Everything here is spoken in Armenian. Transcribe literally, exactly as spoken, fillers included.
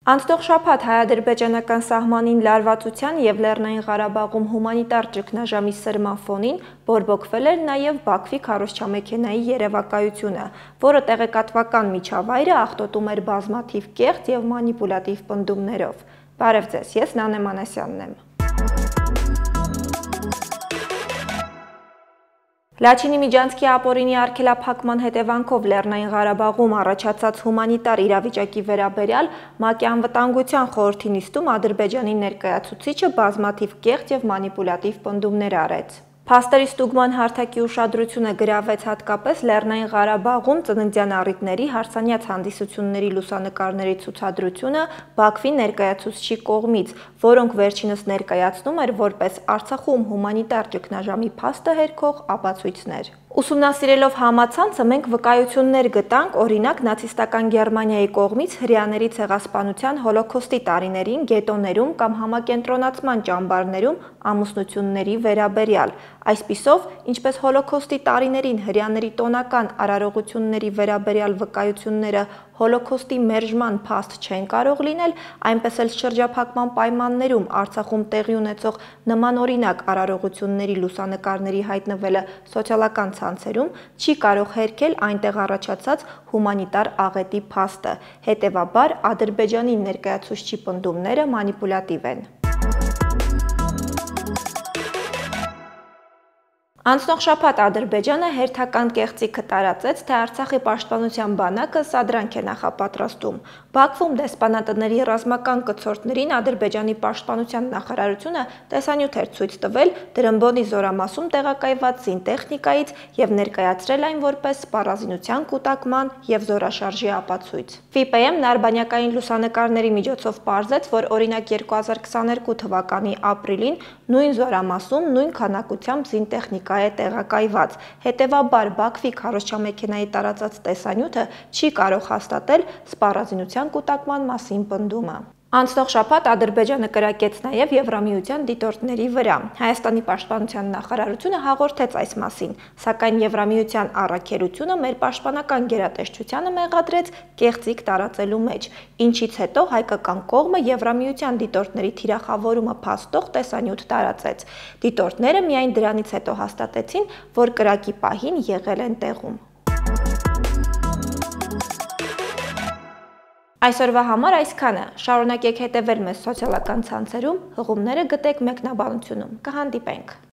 Անցնող շաբաթ հայ-ադրբեջանական սահմանին լարվածության և Լեռնային Ղարաբաղում հումանիտար ճգնաժամի սրման ֆոնին բորբոքվել էր նաև Բաքվի քարոզչամեքենայի երևակայությունը, որը տեղեկատվական միջավայրը աղտոտում էր բազմաթիվ կեղծ և մանիպուլատիվ պնդումներով։ Բարև ձեզ, ես Նանե Մանասյանն եմ։ Լաչինի Միջանցքի ապօրինի արգելափակման հետևանքով Լեռնային Ղարաբաղում առաջացած հումանիտար իրավիճակի վերաբերյալ ՄԱԿ-ի անվտանգության խորհրդի նիստում Ադրբեջանի ներկայացուցիչը բազմաթիվ կեղծ և մանիպուլատիվ պնդումներ արեց։ Փաստերի ստուգման հարթակի ուշադրությունը գրավեց հատկապես Լեռնային Ղարաբաղում ծննդյան առիթների հարսանյաց հանդիսությունների լուսանկարների ցուցադրությունը Բաքվի ներկայացուցչի կողմից, որոնք վերջինս ներկայացնում էր որպես Արցախում հումանիտար ճգնաժամի փաստը հերքող ապացույցներ։ Ուսումնասիրելով համացանցը մենք վկայություններ գտանք, օրինակ նացիստական Գերմանիայի կողմից հրեաների ցեղասպանության հոլոքոստի տարիներին գետոներում կամ համակենտրոնացման ճամբարներում ամուսնությունների վերաբերյալ։ Այսպիսով, ինչպես հոլոքոստի տարիներին հրեաների տոնական արարողությունների վերաբերյալ վկայությունները հոլոքոստի մերժման փաստ չեն կարող լինել, այնպես էլ շրջափակման պայմաններում Արցախում տեղի ունեցող նմանօրինակ արարողությունների լուսանկարների հայտնվելը սոցիալական ցանցերում չի կարող հերքել այնտեղ առաջացած հումանիտար աղետի փաստը, հետևաբար Ադրբեջանի ներկայացուցչի պնդումները մանիպուլատիվ են։ Անցնող շաբաթ Ադրբեջանը հերթական կեղծիքը տարածեց, թե Արցախի պաշտպանության բանակը սադրանք է նախապատրաստում։ Բաքվում դեսպանատների ռազմական կցորդներին Ադրբեջանի պաշտպանության նախարարությունը տեսանյութ էր ցույց տվել Դրըմբոնի զորամասում տեղակայված զինտեխնիկայից և ներկայացրել այն որպես սպառազինության կուտակման և զորաշարժի ապացույց։ ՎԻՊ-ը նարբանյակային լուսանկարների միջոցով պարզեց, որ օրինակ երկու հազար քսաներկու թվականի ապրիլին նույն զորամասում նույն քանակությամբ զինտեխնիկա է տեղակայված, հետևաբար Բաքվի քարոզչամեքենայի տարածած տեսանյութը չի կարող հաստատել սպառազինության կուտակման մասին պնդումը։ Անցնող շաբաթ Ադրբեջանը կրակեց նաև Եվրամիության դիտորդների վրա։ Հայաստանի պաշտպանության նախարարությունը հաղորդեց այս մասին, սակայն Եվրամիության առաքելությունը մեր պաշտպանական գերատեսչությանը մեղադրեց կեղծիք տարածելու մեջ, ինչից հետո հայկական կողմը Եվրամիության դիտորդների թիրախավորումը փաստող տեսանյութ տարածեց։ Դիտորդները միայն դրանից հետո հաստատեցին, որ կրակի պահին եղել են տեղում։ Այսօրվա համար այսքանը։ Շարունակեք հետևել մեզ սոցիալական ցանցերում, հղումները գտեք մեկնաբանությունում։ Կհանդիպենք։